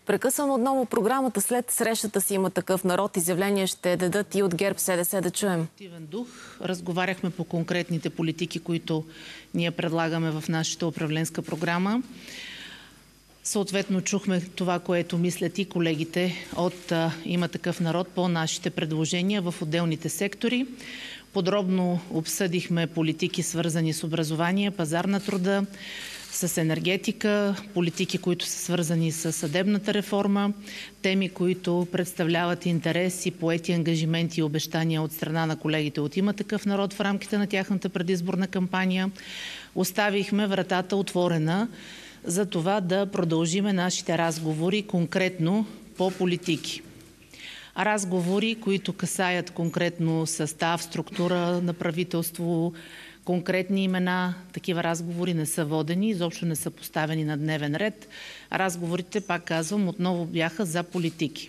Прекъсвам отново програмата. След срещата си Има такъв народ. Изявление ще дадат и от ГЕРБ-СДС, да чуем. Дух. Разговаряхме по конкретните политики, които ние предлагаме в нашата управленска програма. Съответно чухме това, което мислят и колегите от Има такъв народ по нашите предложения в отделните сектори. Подробно обсъдихме политики, свързани с образование, пазар на труда, с енергетика, политики, които са свързани с съдебната реформа, теми, които представляват интерес и поети ангажименти и обещания от страна на колегите от Има такъв народ в рамките на тяхната предизборна кампания. Оставихме вратата отворена за това да продължиме нашите разговори конкретно по политики. Разговори, които касаят конкретно състав, структура на правителство, конкретни имена, такива разговори не са водени, изобщо не са поставени на дневен ред. Разговорите, пак казвам, отново бяха за политики.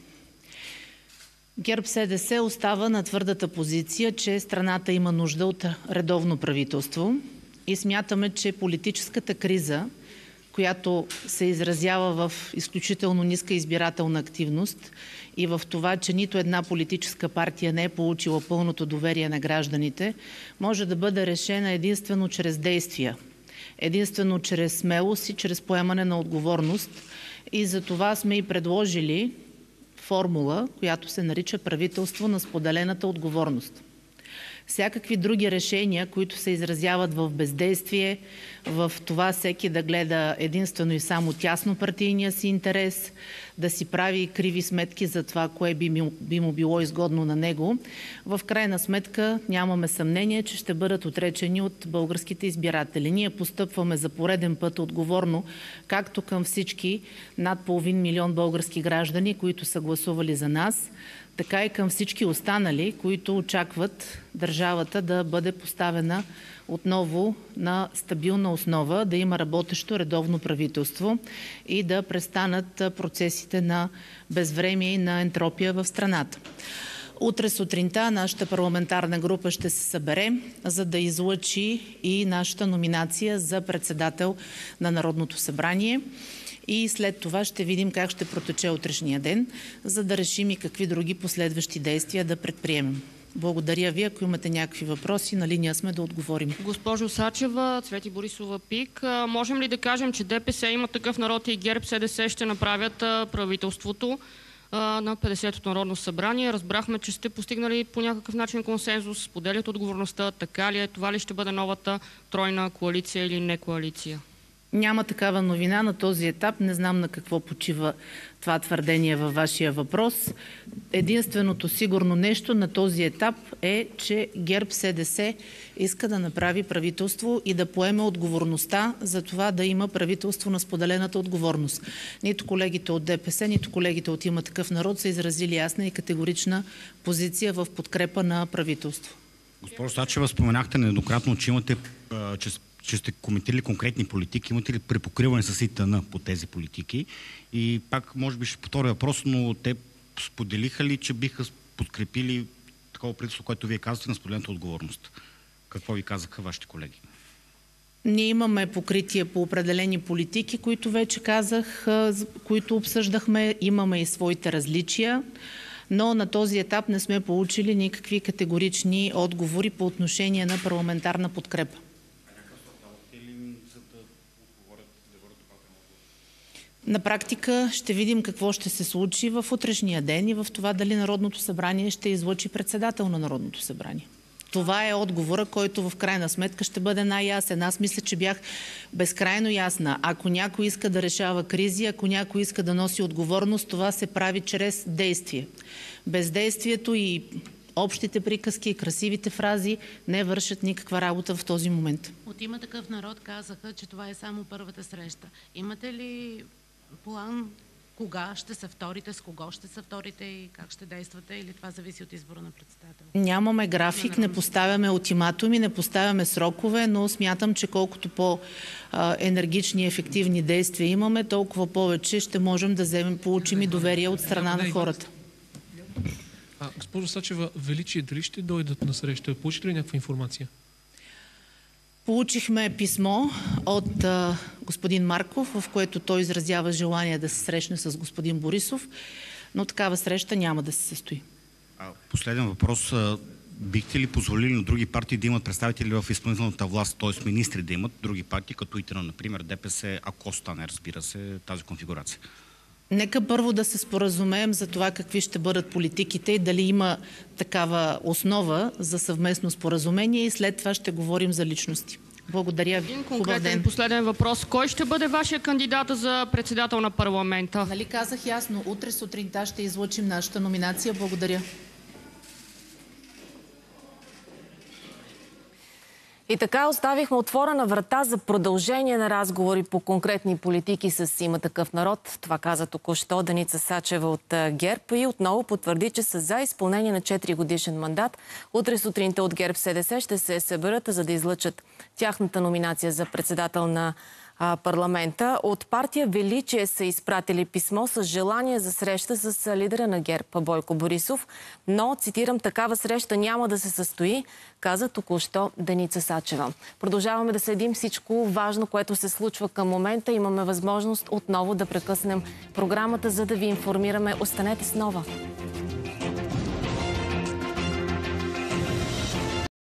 ГЕРБ-СДС остава на твърдата позиция, че страната има нужда от редовно правителство и смятаме, че политическата криза, която се изразява в изключително ниска избирателна активност и в това, че нито една политическа партия не е получила пълното доверие на гражданите, може да бъде решена единствено чрез действия, единствено чрез смелост и чрез поемане на отговорност. И за това сме и предложили формула, която се нарича правителство на споделената отговорност. Всякакви други решения, които се изразяват в бездействие, в това всеки да гледа единствено и само тясно партийния си интерес, да си прави криви сметки за това, кое би му било изгодно на него, в крайна сметка нямаме съмнение, че ще бъдат отречени от българските избиратели. Ние постъпваме за пореден път отговорно, както към всички над 500 000 български граждани, които са гласували за нас, така и към всички останали, които очакват държавата да бъде поставена отново на стабилна основа, да има работещо редовно правителство и да престанат процесите на безвремие и на ентропия в страната. Утре сутринта нашата парламентарна група ще се събере, за да излъчи и нашата номинация за председател на Народното събрание. И след това ще видим как ще протече утрешния ден, за да решим и какви други последващи действия да предприемем. Благодаря ви. Ако имате някакви въпроси, на линия сме да отговорим. Госпожо Сачева, Цвети Борисова, ПИК. Можем ли да кажем, че ДПС, Има такъв народ и ГЕРБ-СДС ще направят правителството на 50-то Народно събрание? Разбрахме, че сте постигнали по някакъв начин консенсус, споделят отговорността. Така ли е? Това ли ще бъде новата тройна коалиция или не коалиция? Няма такава новина на този етап. Не знам на какво почива това твърдение във вашия въпрос. Единственото сигурно нещо на този етап е, че ГЕРБ-СДС иска да направи правителство и да поеме отговорността за това да има правителство на споделената отговорност. Нито колегите от ДПС, нито колегите от Има такъв народ са изразили ясна и категорична позиция в подкрепа на правителство. Госпожо Сачева, споменахте нееднократно, че сте коментирали конкретни политики. Имате ли препокриване с ИТН по тези политики? И пак, може би ще повторя въпрос, но те споделиха ли, че биха подкрепили такова правителство, което вие казвате, на споделената отговорност? Какво ви казаха вашите колеги? Ние имаме покритие по определени политики, които вече казах, които обсъждахме. Имаме и своите различия, но на този етап не сме получили никакви категорични отговори по отношение на парламентарна подкрепа. На практика ще видим какво ще се случи в утрешния ден и в това дали Народното събрание ще излъчи председател на Народното събрание. Това е отговора, който в крайна сметка ще бъде най-ясен. Аз мисля, че бях безкрайно ясна. Ако някой иска да решава кризи, ако някой иска да носи отговорност, това се прави чрез действие. Бездействието и общите приказки и красивите фрази не вършат никаква работа в този момент. От Има такъв народ казаха, че това е само първата среща. Имате ли план кога ще се вторите, с кого ще се вторите и как ще действате, или това зависи от избора на председател? Нямаме график, не поставяме ултиматуми, не поставяме срокове, но смятам, че колкото по-енергични и ефективни действия имаме, толкова повече ще можем да получим и доверие от страна на хората. Госпожо Сачева, Величие дали ще дойдат на среща? Получите ли някаква информация? Получихме писмо от господин Марков, в което той изразява желание да се срещне с господин Борисов, но такава среща няма да се състои. Последен въпрос. Бихте ли позволили на други партии да имат представители в изпълнителната власт, т.е. министри да имат други партии, като ИТН, например, ДПС, ако стане, разбира се, тази конфигурация? Нека първо да се споразумеем за това какви ще бъдат политиките и дали има такава основа за съвместно споразумение и след това ще говорим за личности. Благодаря ви. Един конкретен последен въпрос. Кой ще бъде вашия кандидат за председател на парламента? Нали казах ясно, утре сутринта ще излъчим нашата номинация. Благодаря. И така оставихме отворена врата за продължение на разговори по конкретни политики с Има такъв народ. Това каза току-що Деница Сачева от ГЕРБ и отново потвърди, че са за изпълнение на 4-годишен мандат. Утре сутринта от ГЕРБ-СДС ще се съберат, за да излъчат тяхната номинация за председател на парламента. От партия Величие са изпратили писмо с желание за среща с лидера на ГЕРБ Бойко Борисов, но, цитирам, такава среща няма да се състои, каза току-що Деница Сачева. Продължаваме да следим всичко важно, което се случва към момента. Имаме възможност отново да прекъснем програмата, за да ви информираме. Останете с Нова.